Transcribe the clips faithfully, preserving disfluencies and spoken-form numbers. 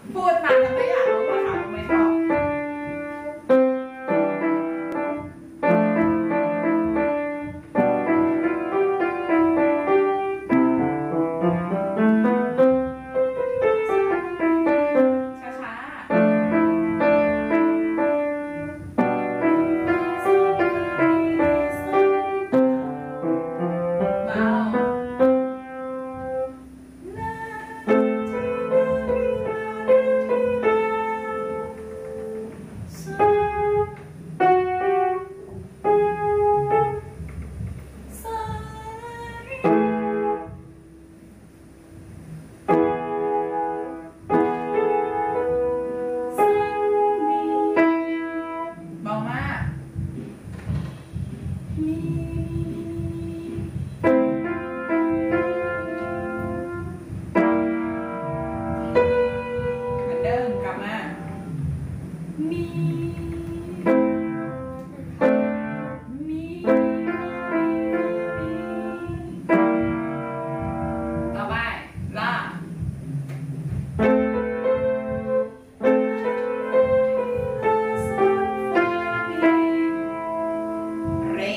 พูดมาแล้วไม่อยากรู้ว่าถามทำไมชอบช้าๆเบาเบามากเหมือนเดิมกลับมามีมีต่อไปลาเร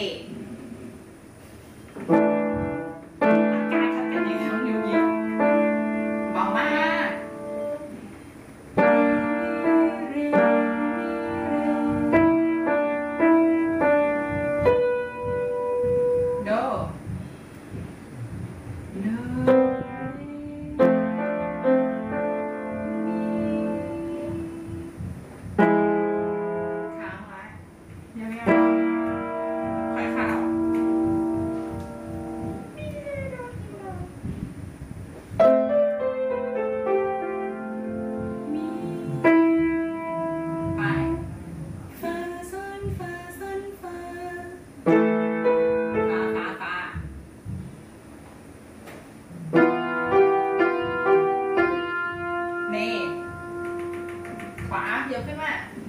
อาการชัดเป็นยังไงน้องนิวยิเบามากโดโดค้างไว้ยาวๆค่อยเข้าไปฟ้าซ่อนฟ้าซ่อนฟ้าฟ้าฟ้าฟ้านี่ขวาเยอะขึ้นมา